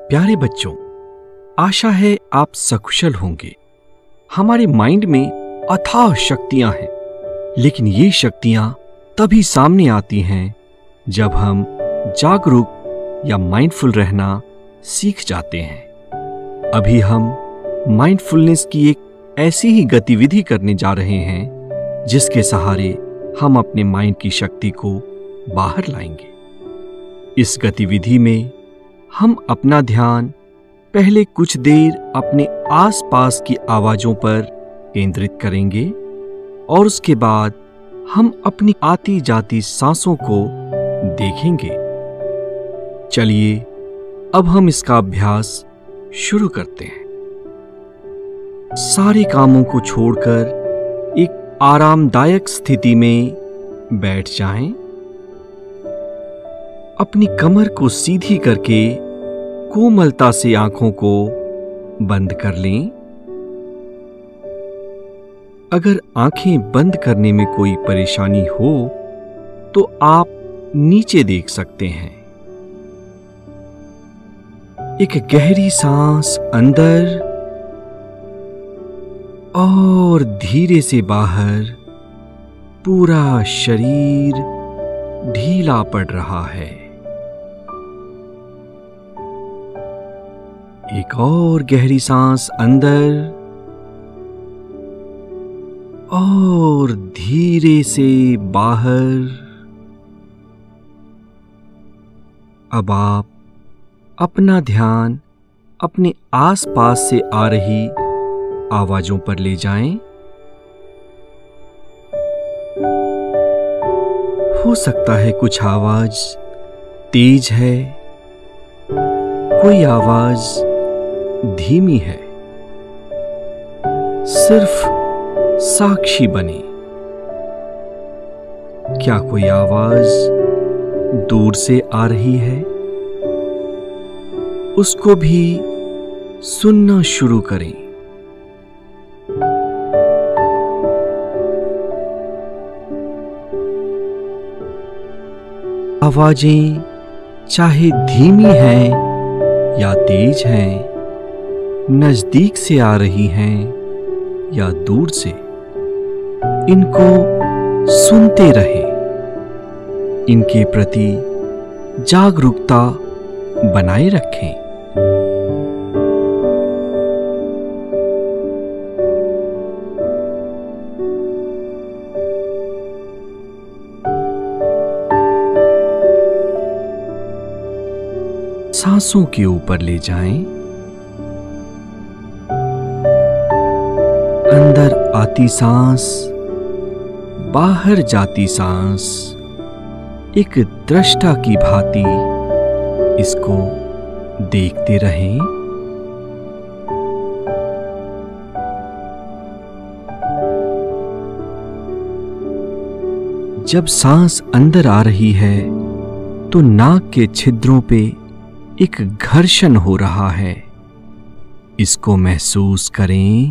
प्यारे बच्चों, आशा है आप सकुशल होंगे। हमारे माइंड में अथाह शक्तियां हैं, लेकिन ये शक्तियां तभी सामने आती हैं जब हम जागरूक या माइंडफुल रहना सीख जाते हैं। अभी हम माइंडफुलनेस की एक ऐसी ही गतिविधि करने जा रहे हैं जिसके सहारे हम अपने माइंड की शक्ति को बाहर लाएंगे। इस गतिविधि में हम अपना ध्यान पहले कुछ देर अपने आसपास की आवाजों पर केंद्रित करेंगे और उसके बाद हम अपनी आती जाती सांसों को देखेंगे। चलिए अब हम इसका अभ्यास शुरू करते हैं। सारे कामों को छोड़कर एक आरामदायक स्थिति में बैठ जाएं। अपनी कमर को सीधी करके कोमलता से आंखों को बंद कर लें। अगर आंखें बंद करने में कोई परेशानी हो तो आप नीचे देख सकते हैं। एक गहरी सांस अंदर और धीरे से बाहर। पूरा शरीर ढीला पड़ रहा है। एक और गहरी सांस अंदर और धीरे से बाहर। अब आप अपना ध्यान अपने आसपास से आ रही आवाजों पर ले जाएं। हो सकता है कुछ आवाज तेज है, कोई आवाज धीमी है। सिर्फ साक्षी बने। क्या कोई आवाज दूर से आ रही है? उसको भी सुनना शुरू करें। आवाजें चाहे धीमी हैं या तेज हैं, नजदीक से आ रही हैं या दूर से, इनको सुनते रहें। इनके प्रति जागरूकता बनाए रखें। सांसों के ऊपर ले जाएं। अंदर आती सांस, बाहर जाती सांस, एक दृष्टा की भांति इसको देखते रहें। जब सांस अंदर आ रही है तो नाक के छिद्रों पे एक घर्षण हो रहा है। इसको महसूस करें।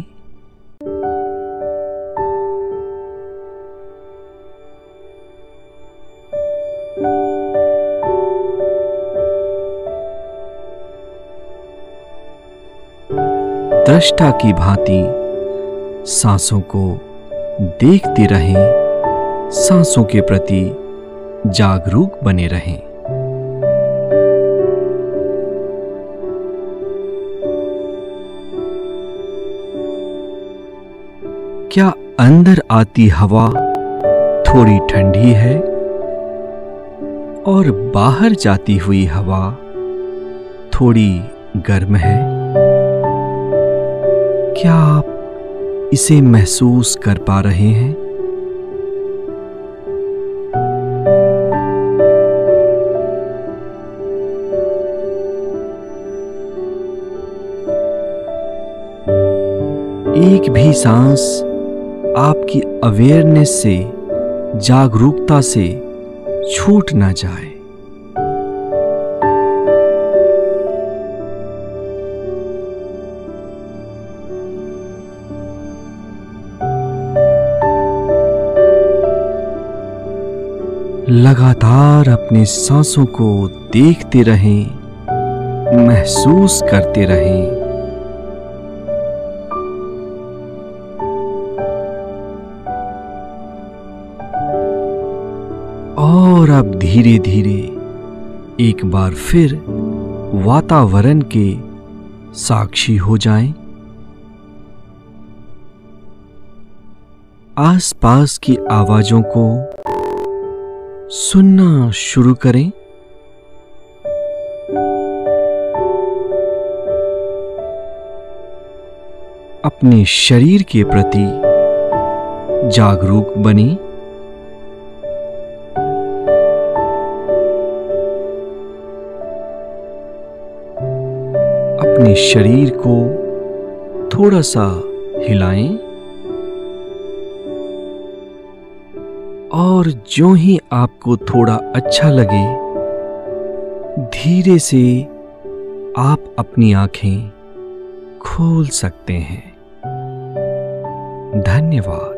दृष्टा की भांति सांसों को देखते रहें। सांसों के प्रति जागरूक बने रहें। क्या अंदर आती हवा थोड़ी ठंडी है और बाहर जाती हुई हवा थोड़ी गर्म है? क्या आप इसे महसूस कर पा रहे हैं? एक भी सांस आपकी अवेयरनेस से, जागरूकता से छूट ना जाए। लगातार अपने सांसों को देखते रहें महसूस करते रहें। और अब धीरे धीरे एक बार फिर वातावरण के साक्षी हो जाएं। आसपास की आवाजों को सुनना शुरू करें। अपने शरीर के प्रति जागरूक बनें। अपने शरीर को थोड़ा सा हिलाएं और जो ही आपको थोड़ा अच्छा लगे धीरे से आप अपनी आंखें खोल सकते हैं। धन्यवाद।